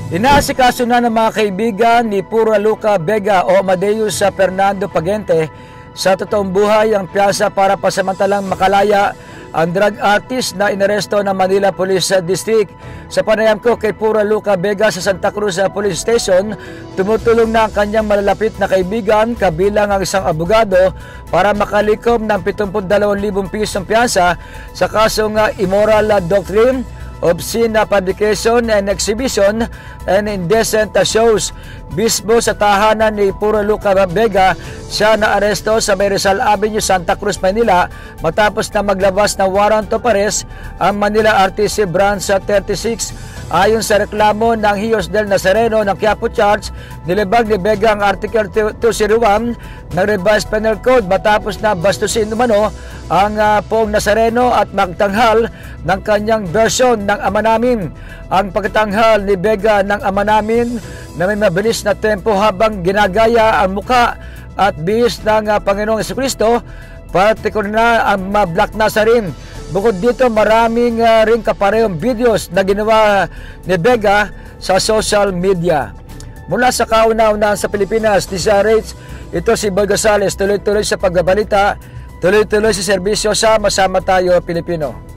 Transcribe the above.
Inaasikaso na ng mga kaibigan ni Pura Luca Vega o Amadeus Fernando Pagente sa totoong buhay ang piyasa para pasamantalang makalaya ang drug artist na inaresto ng Manila Police District. Sa panayam ko kay Pura Luca Vega sa Santa Cruz Police Station, tumutulong na ang kanyang malalapit na kaibigan kabilang ang isang abogado para makalikom ng 72,000 pisong piyasa sa kasong immoral doctrine, obscene publication and exhibition, and indecent shows. Bispo sa tahanan ni Pura Luca Vega, siya na aresto sa May Rizal Avenue, Santa Cruz, Manila matapos na maglabas ng warrant of arrest ang Manila RTC Branch 36. Ayon sa reklamo ng Hiyos del Nazareno ng Quiapo Charge, nilibag ni Vega ang Article 201 ng Revised Penal Code matapos na bastusin umano ang poong Nazareno at magtanghal ng kanyang version ng Ama Namin. Ang pagtanghal ni Vega ng Ama Namin na may mabilis na tempo habang ginagaya ang muka at bihis ng Panginoong Jesucristo, partikular na ang Black Nazarene. Bukod dito, maraming ring kaparehong videos na ginawa ni Vega sa social media. Mula sa kauna-unahan sa Pilipinas, DZRH, ito si Boy Gonzales, tuloy-tuloy sa pagbabalita, tuloy-tuloy sa serbisyo, sama-sama tayo Pilipino.